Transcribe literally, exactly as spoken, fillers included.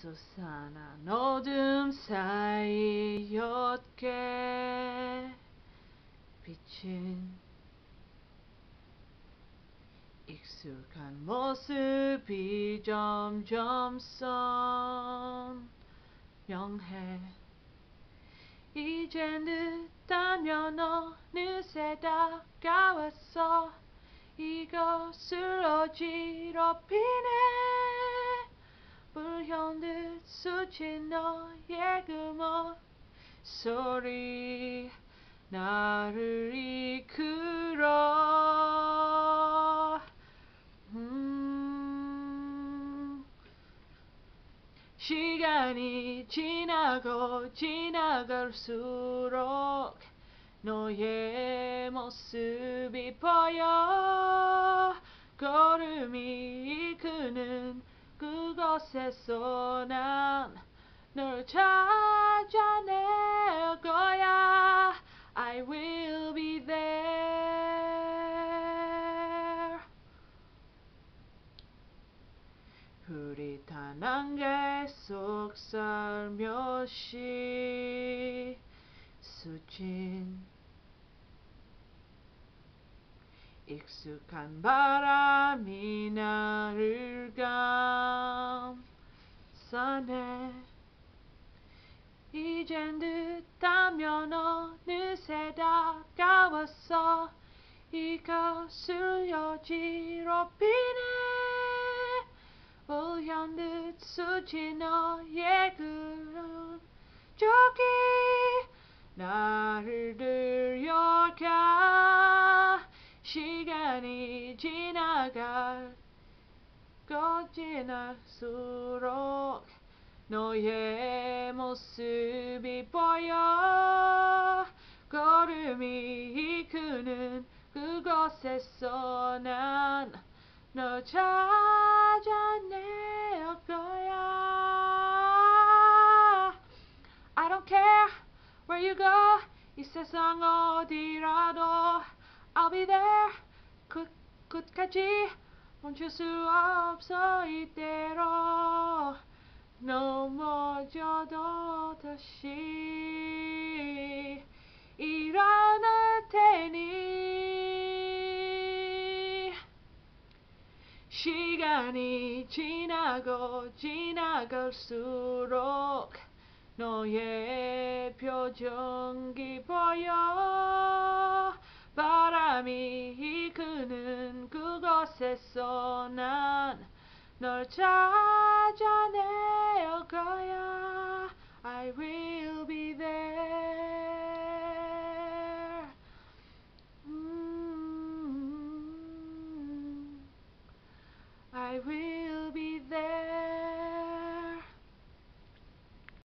솟아난 어둠 사이 옅게 비친 익숙한 모습이 점점 선명해. 이젠 늦다면 어느새 다가왔어. 이것을 어지럽히네. 불현듯 스친 너의 그 목소리 나를 이끌어. 음. 시간이 지나고 지나갈수록 너의 모습이 보여. 걸음이 이끄는 그곳에서 난 널 찾아낼 거야. I will be there. 흐릿한 안개 속 살며시 스친 익숙한 바람이 나를 감싸네. 이젠 늦다면 어느새 다가왔어. 이것을 어지럽히네. 불현듯 스친 너의 그런 저기 나를 들여가. 시간이 지나갈 것 지날수록 너의 모습이 보여. 걸음이 이끄는 그곳에서 난 널 찾아낼 거야. I don't care where you go. 이 세상 어디라도 I'll be there. 끝, 끝까지 멈출 수 없어. 이대로 넘어져도 다시 일어날 테니. 시간이 지나고 지나갈수록 너의 표정이 보여. 바람이 이끄는 그곳에서 난 널 찾아낼 거야. I will be there. 음, I will